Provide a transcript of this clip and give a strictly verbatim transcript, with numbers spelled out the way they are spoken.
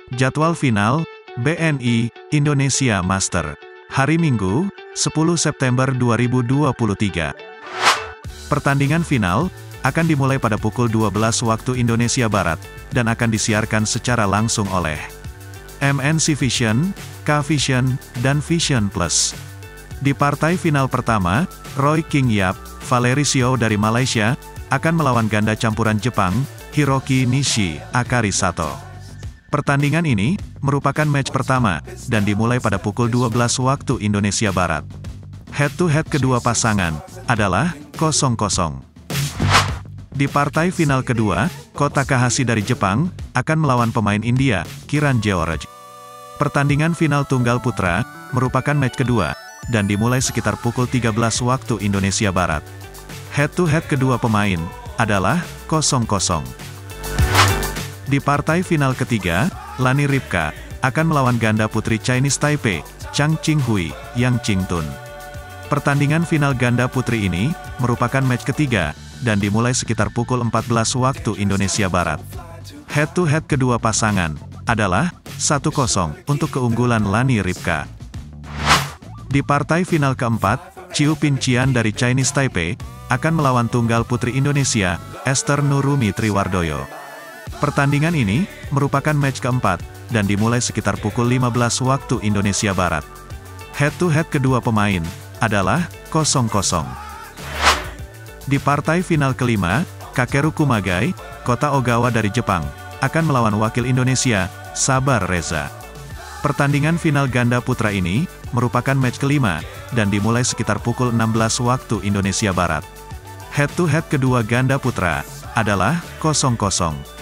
Jadwal final, B N I, Indonesia Master. Hari Minggu, sepuluh September dua ribu dua puluh tiga. Pertandingan final, akan dimulai pada pukul dua belas waktu Indonesia Barat, dan akan disiarkan secara langsung oleh M N C Vision, K Vision, dan Vision Plus. Di partai final pertama, Roy King Yap, Valeri Xiao dari Malaysia, akan melawan ganda campuran Jepang, Hiroki Nishi, Akari Sato. Pertandingan ini, merupakan match pertama, dan dimulai pada pukul dua belas waktu Indonesia Barat. Head-to-head kedua pasangan, adalah, kosong kosong. Di partai final kedua, Kota Takahashi dari Jepang, akan melawan pemain India, Kiran George. Pertandingan final tunggal putra, merupakan match kedua, dan dimulai sekitar pukul tiga belas waktu Indonesia Barat. Head-to-head kedua pemain, adalah, kosong kosong. Di partai final ketiga, Lani Ripka, akan melawan ganda putri Chinese Taipei, Chang Qinghui, Yang Qingtun. Pertandingan final ganda putri ini, merupakan match ketiga, dan dimulai sekitar pukul empat belas waktu Indonesia Barat. Head-to-head kedua pasangan, adalah, satu kosong, untuk keunggulan Lani Ripka. Di partai final keempat, Chiu Pin Chian dari Chinese Taipei, akan melawan tunggal putri Indonesia, Esther Nurumi Triwardoyo. Pertandingan ini, merupakan match keempat, dan dimulai sekitar pukul lima belas waktu Indonesia Barat. Head-to-head kedua pemain, adalah, kosong kosong. Di partai final kelima, Kakeru Kumagai, Kota Ogawa dari Jepang, akan melawan wakil Indonesia, Sabar Reza. Pertandingan final ganda putra ini, merupakan match kelima, dan dimulai sekitar pukul enam belas waktu Indonesia Barat. Head-to-head kedua ganda putra, adalah, kosong kosong.